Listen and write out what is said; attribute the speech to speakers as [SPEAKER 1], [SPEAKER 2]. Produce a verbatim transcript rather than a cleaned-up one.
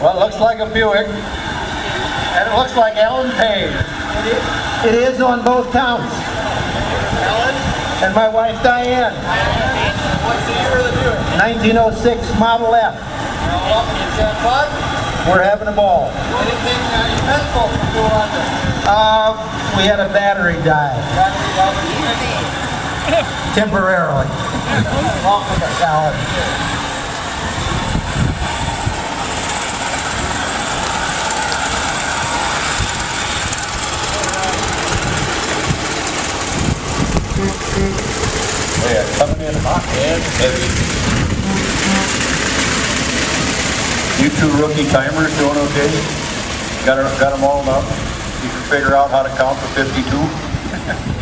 [SPEAKER 1] Well, it looks like a Buick, and it looks like Ellen paid.
[SPEAKER 2] It is on both counts.
[SPEAKER 1] Ellen?
[SPEAKER 2] And my wife Diane.
[SPEAKER 1] What's the year of the Buick?
[SPEAKER 2] nineteen oh six Model F.
[SPEAKER 1] Well, is that fun?
[SPEAKER 2] We're having a ball.
[SPEAKER 1] Anything uh, eventful to go on there?
[SPEAKER 2] Uh, we had a battery die.
[SPEAKER 1] Battery died.
[SPEAKER 2] Temporarily.
[SPEAKER 1] Welcome to Ellen. Yeah, coming in hot and heavy. You two rookie timers doing okay? Got, got them all up? You can figure out how to count to fifty-two?